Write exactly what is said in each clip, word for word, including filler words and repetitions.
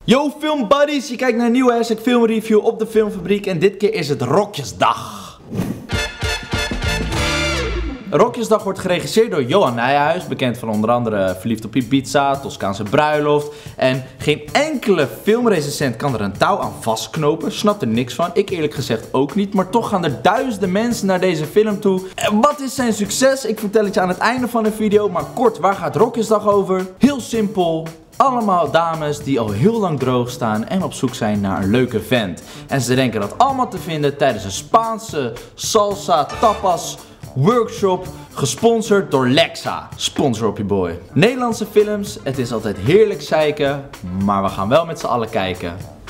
Yo film buddies, je kijkt naar een nieuwe hashtag filmreview op de Filmfabriek en dit keer is het Rokjesdag. Rokjesdag wordt geregisseerd door Johan Nijhuis, bekend van onder andere Verliefd op Ibiza, Toscaanse bruiloft. En geen enkele filmrecensent kan er een touw aan vastknopen, snapt er niks van. Ik eerlijk gezegd ook niet, maar toch gaan er duizenden mensen naar deze film toe. En wat is zijn succes? Ik vertel het je aan het einde van de video, maar kort, waar gaat Rokjesdag over? Heel simpel. Allemaal dames die al heel lang droog staan en op zoek zijn naar een leuke vent. En ze denken dat allemaal te vinden tijdens een Spaanse salsa tapas workshop, gesponsord door Lexa. Sponsor op je boy. Nederlandse films, het is altijd heerlijk zeiken, maar we gaan wel met z'n allen kijken.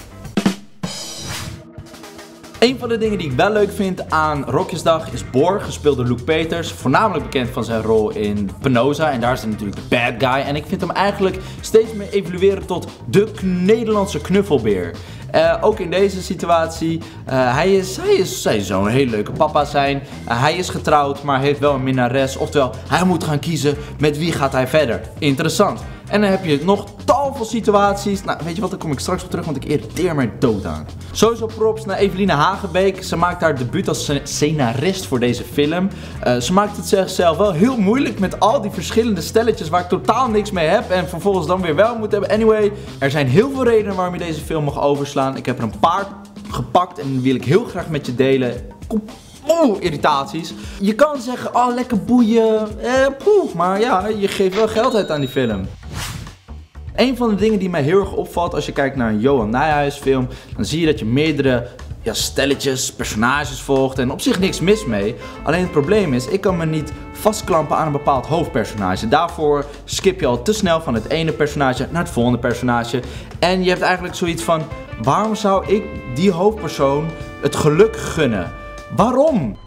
Een van de dingen die ik wel leuk vind aan Rokjesdag is Boor, gespeeld door Luke Peters. Voornamelijk bekend van zijn rol in Penosa. En daar is hij natuurlijk de bad guy. En ik vind hem eigenlijk steeds meer evolueren tot de Nederlandse knuffelbeer. Uh, ook in deze situatie. Uh, hij is, hij is, hij zou een hele leuke papa zijn. Uh, hij is getrouwd, maar heeft wel een minnares. Oftewel, hij moet gaan kiezen met wie gaat hij verder. Interessant. En dan heb je nog tal van situaties. Nou, weet je wat, daar kom ik straks op terug, want ik irriteer me dood aan. Sowieso props naar Eveline Hagenbeek. Ze maakt haar debuut als scenarist voor deze film. Uh, ze maakt het zichzelf wel heel moeilijk met al die verschillende stelletjes waar ik totaal niks mee heb. En vervolgens dan weer wel moet hebben. Anyway, er zijn heel veel redenen waarom je deze film mag overslaan. Ik heb er een paar gepakt en die wil ik heel graag met je delen. Kom. Oeh, irritaties. Je kan zeggen, oh lekker boeien, eh, poeh, maar ja, je geeft wel geld uit aan die film. Een van de dingen die mij heel erg opvalt als je kijkt naar een Johan Nijhuis film, dan zie je dat je meerdere ja, stelletjes, personages volgt en op zich niks mis mee. Alleen het probleem is, ik kan me niet vastklampen aan een bepaald hoofdpersonage. Daarvoor skip je al te snel van het ene personage naar het volgende personage. En je hebt eigenlijk zoiets van, waarom zou ik die hoofdpersoon het geluk gunnen? Waarom?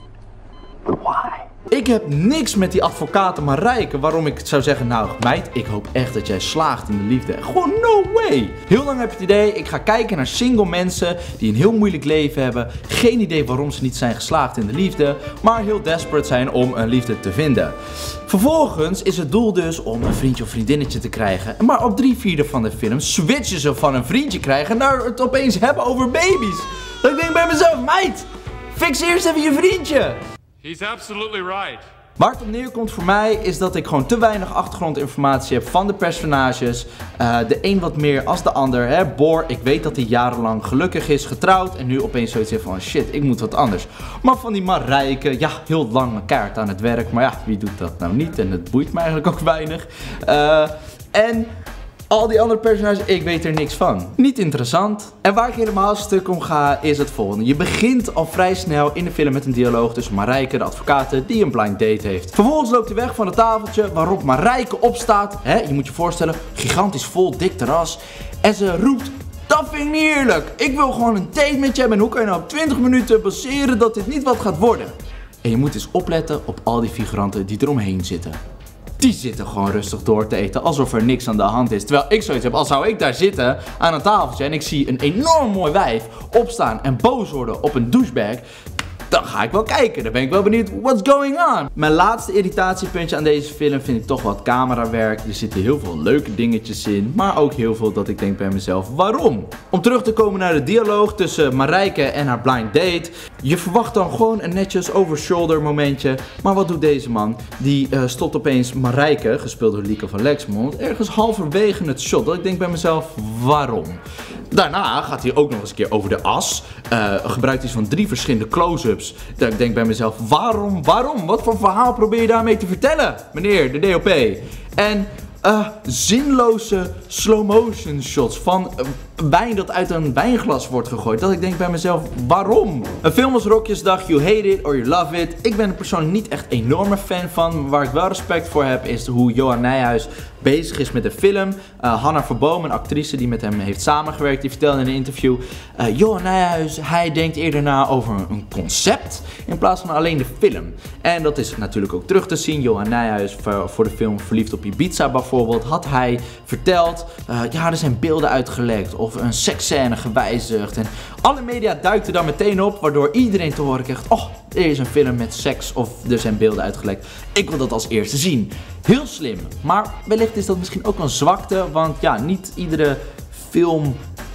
Why? Ik heb niks met die advocaten Marijke waarom ik zou zeggen, nou meid, ik hoop echt dat jij slaagt in de liefde. Gewoon no way. Heel lang heb je het idee, ik ga kijken naar single mensen die een heel moeilijk leven hebben. Geen idee waarom ze niet zijn geslaagd in de liefde, maar heel desperate zijn om een liefde te vinden. Vervolgens is het doel dus om een vriendje of vriendinnetje te krijgen. Maar op drie vierde van de film switchen ze van een vriendje krijgen naar het opeens hebben over baby's. Dat ik denk bij mezelf, meid, fix eerst even je vriendje. He's absolutely right. Waar het op neerkomt voor mij is dat ik gewoon te weinig achtergrondinformatie heb van de personages. Uh, de een wat meer als de ander. Hè? Boor, ik weet dat hij jarenlang gelukkig is, getrouwd. En nu opeens zoiets heeft van shit, ik moet wat anders. Maar van die Marijke, ja, heel lang mijn kaart aan het werk. Maar ja, wie doet dat nou niet? En het boeit me eigenlijk ook weinig. Uh, en... al die andere personages, ik weet er niks van. Niet interessant. En waar ik helemaal stuk om ga, is het volgende. Je begint al vrij snel in de film met een dialoog tussen Marijke, de advocate, die een blind date heeft. Vervolgens loopt hij weg van het tafeltje waarop Marijke opstaat. Hè, je moet je voorstellen, gigantisch vol, dik terras. En ze roept, dat vind ik niet eerlijk. Ik wil gewoon een date met je hebben. En hoe kan je nou op twintig minuten baseren dat dit niet wat gaat worden? En je moet eens opletten op al die figuranten die eromheen zitten. Die zitten gewoon rustig door te eten, alsof er niks aan de hand is. Terwijl ik zoiets heb, als zou ik daar zitten aan een tafeltje en ik zie een enorm mooi wijf opstaan en boos worden op een douchebag, dan ga ik wel kijken. Dan ben ik wel benieuwd, what's going on? Mijn laatste irritatiepuntje aan deze film vind ik toch wat camerawerk. Er zitten heel veel leuke dingetjes in, maar ook heel veel dat ik denk bij mezelf, waarom? Om terug te komen naar de dialoog tussen Marijke en haar blind date. Je verwacht dan gewoon een netjes over-shoulder momentje. Maar wat doet deze man? Die uh, stopt opeens Marijke, gespeeld door Lieke van Lexmond, ergens halverwege het shot. Dat ik denk bij mezelf, waarom? Daarna gaat hij ook nog eens een keer over de as. Uh, gebruikt iets van drie verschillende close-ups. Dat ik denk bij mezelf, waarom, waarom? Wat voor verhaal probeer je daarmee te vertellen, meneer de D O P? En uh, zinloze slow-motion shots van uh, wijn dat uit een wijnglas wordt gegooid. Dat ik denk bij mezelf, waarom? Een film als Rokjesdag, you hate it or you love it. Ik ben er persoonlijk niet echt enorme fan van. Maar waar ik wel respect voor heb, is hoe Johan Nijhuis bezig is met de film. Uh, Hanna Verboom, een actrice die met hem heeft samengewerkt, die vertelde in een interview, uh, Johan Nijhuis, hij denkt eerder na over een concept in plaats van alleen de film. En dat is natuurlijk ook terug te zien. Johan Nijhuis voor, voor de film Verliefd op Ibiza bijvoorbeeld, had hij verteld, uh, ja, er zijn beelden uitgelekt of een seksscène gewijzigd. En alle media duikten dan meteen op, waardoor iedereen te horen kreeg, oh, er is een film met seks of er zijn beelden uitgelekt. Ik wil dat als eerste zien. Heel slim, maar wellicht is dat misschien ook een zwakte, want ja, niet iedere film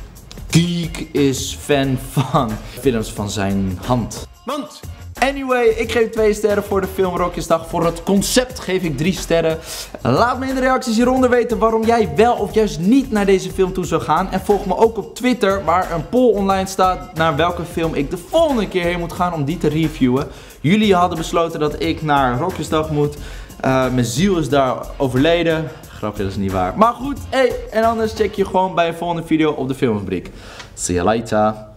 geek is fan van films van zijn hand. Mond. Anyway, ik geef twee sterren voor de film Rokjesdag. Voor het concept geef ik drie sterren. Laat me in de reacties hieronder weten waarom jij wel of juist niet naar deze film toe zou gaan. En volg me ook op Twitter waar een poll online staat naar welke film ik de volgende keer heen moet gaan om die te reviewen. Jullie hadden besloten dat ik naar Rokjesdag moet. Uh, mijn ziel is daar overleden. Grapje, dat is niet waar. Maar goed, hey, en anders check je gewoon bij een volgende video op de Filmfabriek. See you later.